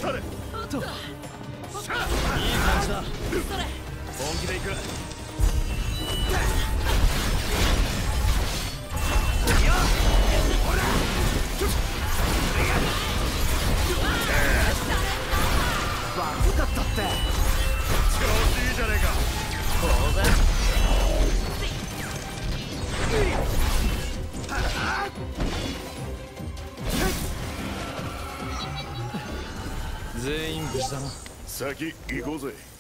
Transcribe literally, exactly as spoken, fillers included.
それと、いい感じだ。本気でいく。悪かったって。 調子いいじゃねえか。 当然。全員無事だな。 先行こうぜ。